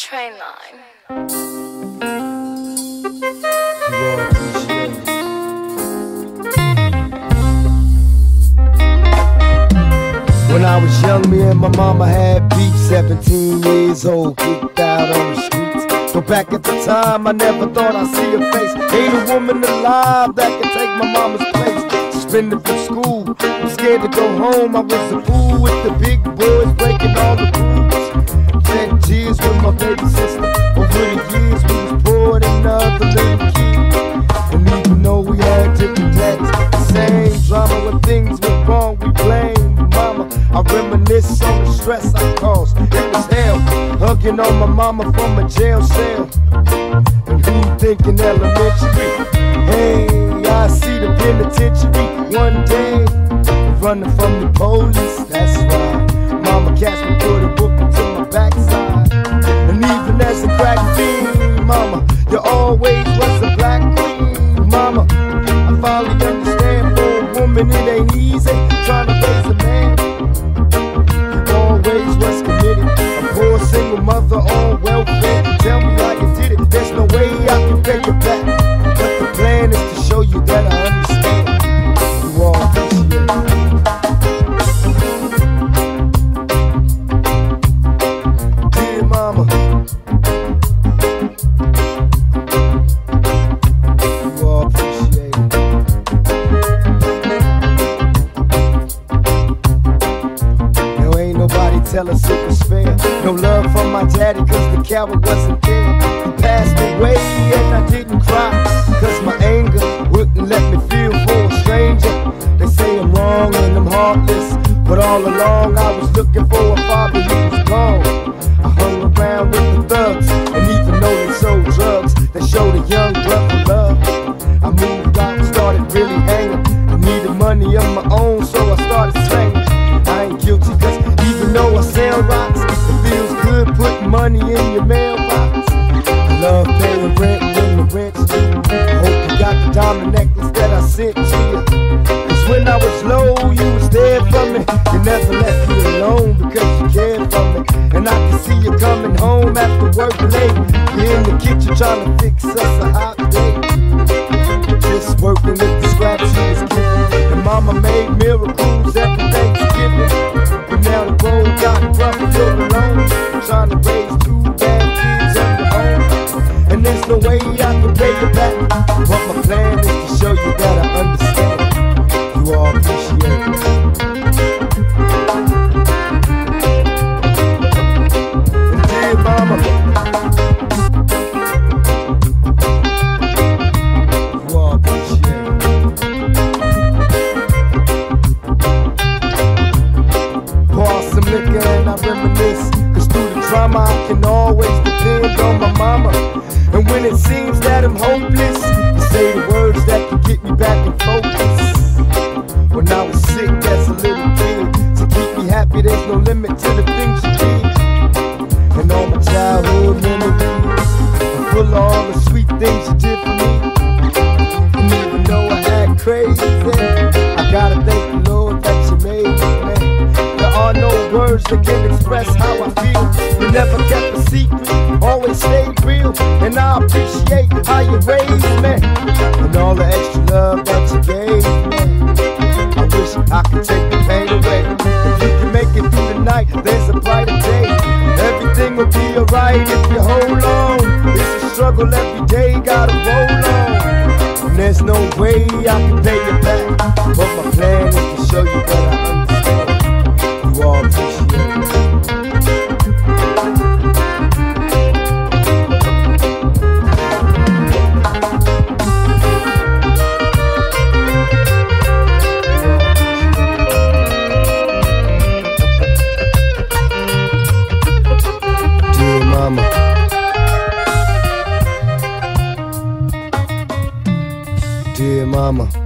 Trainline. You all appreciate it. When I was young, me and my mama had beef. 17 years old, kicked out on the streets. But back at the time, I never thought I'd see her face. Ain't a woman alive that could take my mama's place. Suspended from school, I'm scared to go home. I was a fool with the big boys, breaking all the rules. 10 years with my baby sister. Over the years, we was poor than another little kid. And even though we had different daddies, the same drama. When things went wrong, we blame mama. I reminisce on the stress I caused. It was hell, hugging on my mama from a jail cell. And who thinking elementary? Hey, I see the penitentiary one day, running from the police. That's right, mama catch me, put a book into my backside. And even as a crack fiend, mama, you always was a black queen. Mama, I finally understand, for a woman it ain't easy trying to raise a man. You always was committed, a poor single mother on welfare. Tell me how you did it, there's no way I can pay you back. But the plan is to show you that I understand. You all appreciate it. Dear mama, you all appreciate it. Now ain't nobody tell us it was fair. No love from my daddy cause the coward wasn't there. He passed away and I didn't cry, cause my anger wouldn't let me feel for a stranger. They say I'm wrong and I'm heartless, but all along I was looking for a father who was gone. I hung around with the thugs, and even though they sold drugs, they showed a young brother love. I moved out and started really hanging. I needed money of my own, so I started slanging. I ain't guilty cause even though I sell rocks, it feels good putting money in your mailbox. I love paying rent when the rent's due. I hope you got the diamond necklace that I sent to you. Cause when I was low, you was there for me. You never left me alone because you cared for me. And I can see you coming home after work late. You're in the kitchen trying to fix us a hot date. Just working with the scraps she was giving. And mama made miracles every Thanksgiving. But now the road got rough and you're alone, trying to raise two bad kids on your own. And there's no way I can pay you back, but my plan is to show you that I understand. You all appreciate it. And dear mama, you all appreciate it. Pour some liquor and I reminisce, cause through the drama I can always depend on my mama. And when it seems that I'm hopeless, you say the words that can get me back in focus. When I was sick as a little kid, to keep me happy there's no limit to the things you did. And all my childhood memories are full of all the sweet things you did for me. And even though I act crazy, I gotta thank the Lord that you made me, man. There are no words that can express how I feel. You never kept a secret, always stayed real. And I appreciate how you raised me, and all the extra love that you gave me. I wish I could take the pain away. If you can make it through the night, there's a brighter day. Everything will be alright if you hold on. It's a struggle every day, gotta roll on. And there's no way I can pay you back, but my plan is to show you that I understand. You all appreciate it. Mama, dear mama.